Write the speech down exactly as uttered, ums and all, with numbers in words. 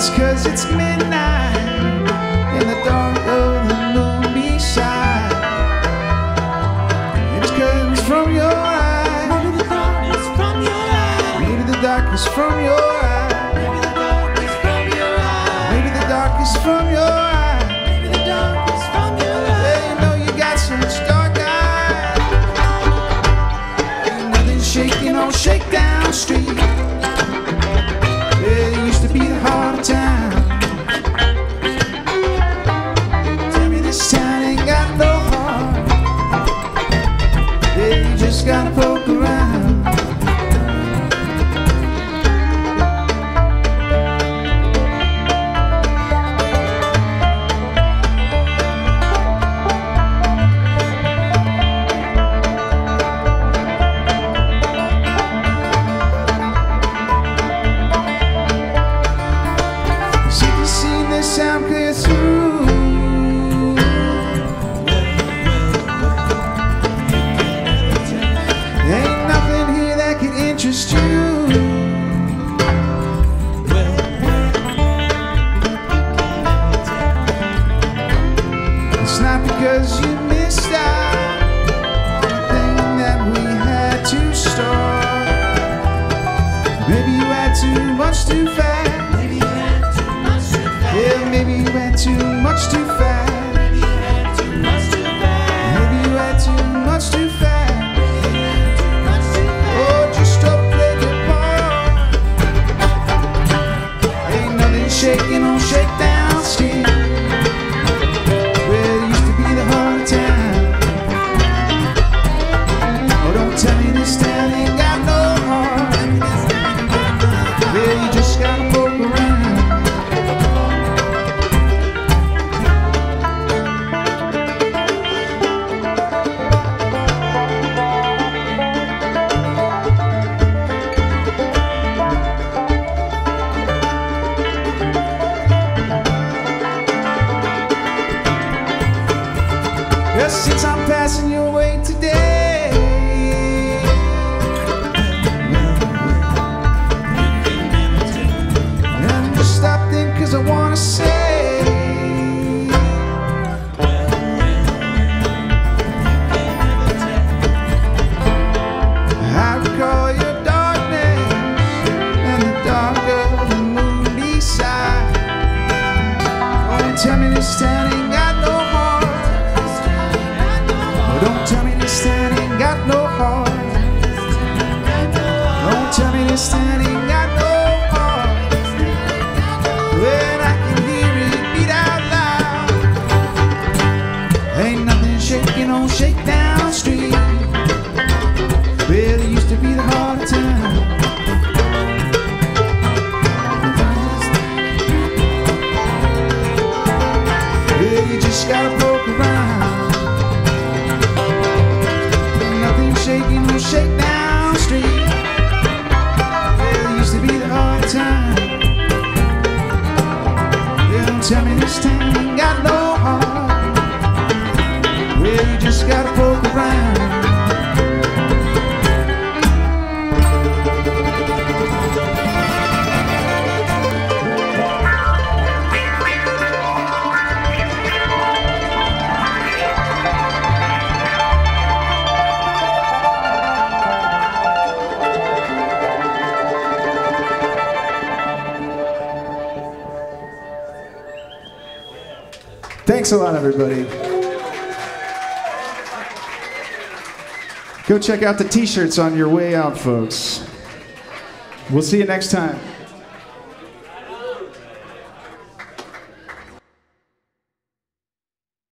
It's 'cause it's midnight in the dark of the moonbeam side. It's 'cause from your eyes, maybe the darkness from your eyes, maybe the darkness from your eyes, maybe the darkness from your eyes, maybe the darkness from your eyes, maybe the darkness from your eyes. Yeah, you know you got such dark eyes. Ain't nothing shaking on Shakedown Street. Yeah, it used to be the heart of town. Tell me this town ain't got no heart. Yeah, you just gotta poke around. Sound clear through. There ain't nothing here that can interest you. It's not because you missed out on the thing that we had to start. Maybe you had too much too fast. Yeah, maybe you had too much too fast. Maybe you had too much too fast. Maybe you had too much too fast. Oh, just don't play your part. Ain't nothing shaking on Shakedown Street, where it used to be the heart of town. Oh, don't tell me this town ain't got no heart. Yeah, you just gotta poke around. Since I'm passing your way today, and just stopped in 'cause I wanna say I recall your darkness and the dark of the moonbeam side. Don't tell me this town ain't got no heart. Don't tell me this town ain't got no heart. Don't tell me this town ain't got no heart. When I can hear it beat out loud. Ain't nothing shaking on Shakedown Street, where it used to be the heart of town. Yeah, you just gotta poke around. Shaking on Shakedown Street, where it used to be the heart of town. Yeah, don't tell me this town ain't got no heart. Well, you just gotta poke around. Thanks a lot, everybody. Go check out the t-shirts on your way out, folks. We'll see you next time.